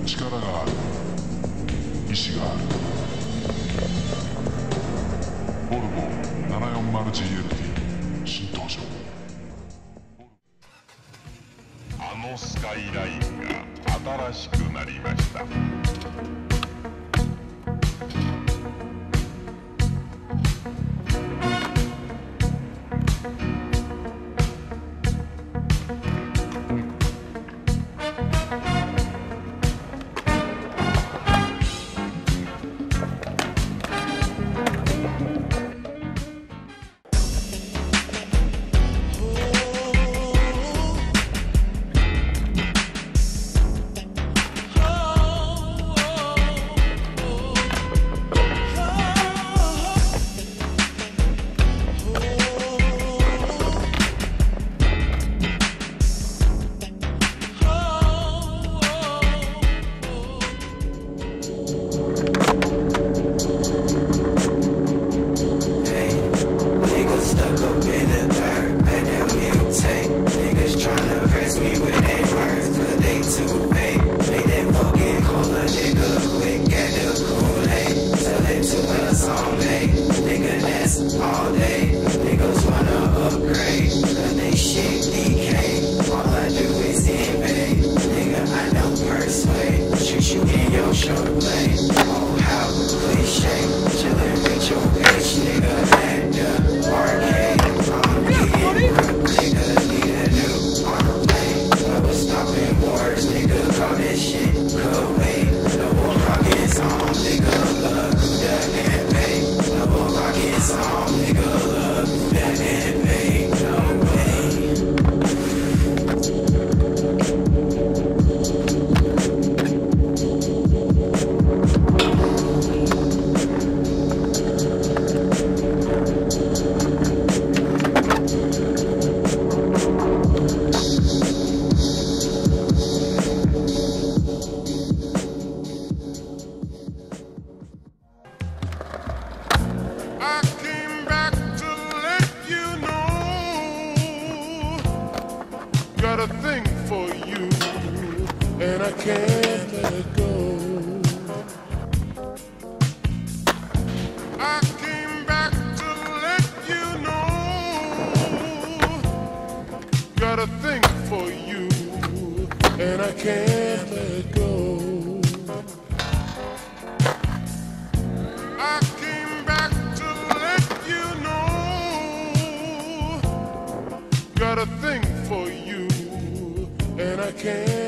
力がある、意志がある。ボルボ 740GLT 新登場。 あのスカイラインが新しくなりました。 All day, niggas wanna upgrade, but they shit DK. All I do is invade, nigga. I don't persuade. Shoot you in your shoulder blade. Oh, how cliche, chillin' with your bitch, nigga. At the arcade, I'm getting rook, nigga. Need a new arcade. Never stopping wars, nigga. Call this shit Kuwait. Double rockets on, nigga. Look who that can pay. Double rockets on, nigga. Look who that can pay. No way. I came back to let you know, got a thing for you, and I can't let it go. I came back to let you know, got a thing for you, and I can't let it go. I came back to let you know, got a thing for you, and I can't